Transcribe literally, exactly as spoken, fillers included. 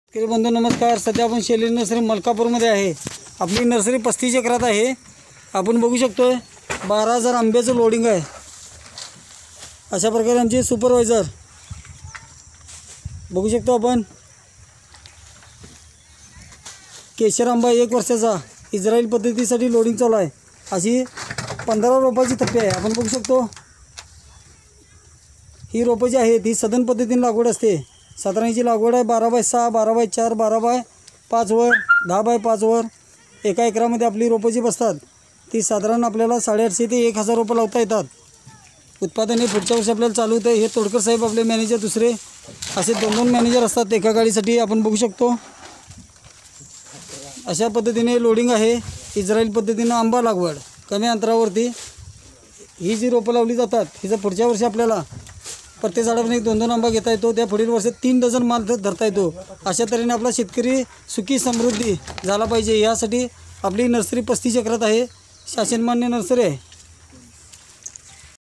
शेतकरी बंधू नमस्कार. सध्या आपण शैली नर्सरी मलकापूरमध्ये आहे. आपली नर्सरी पस्तीस एकरात आहे. आपण बघू शकतो बारा हजार आंब्याचं लोडिंग आहे. अशा प्रकारे आमचे सुपरवायझर बघू शकतो आपण. केशर आंबा एक वर्षाचा इस्रायल पद्धतीसाठी लोडिंग चालू आहे. अशी पंधरा रोपाची थप्पी आहे. आपण बघू शकतो ही रोपं जी आहेत ही सदन पद्धतीने लागवड असते. साधारणची लागवड आहे बारा बाय सहा, बारा बाय चार, बारा बाय पाच वर, दहा बाय पाच वर एका एकरामध्ये आपली रोपं जी बसतात ती साधारण आपल्याला साडेआठशे ते एक हजार रोपं लावता येतात. उत्पादन हे पुढच्या वर्षी आपल्याला चालू होतं. हे तोडकर साहेब आपले मॅनेजर, दुसरे असे दोन दोन मॅनेजर असतात एका गाडीसाठी. आपण बघू शकतो अशा पद्धतीने लोडिंग आहे. इस्रायल पद्धतीनं आंबा लागवड कमी अंतरावरती ही जी रोपं लावली जातात हिचं पुढच्या वर्षी आपल्याला प्रत्येक झाडावर एक दोन दोन आंबा घेता येतो. त्या पुढील वर्षात तीन डझन माल धरता येतो. अशा तऱ्हेने आपला शेतकरी सुखी समृद्धी झाला पाहिजे यासाठी आपली नर्सरी पस्तीस एकरात आहे. शासनमान्य नर्सरी आहे.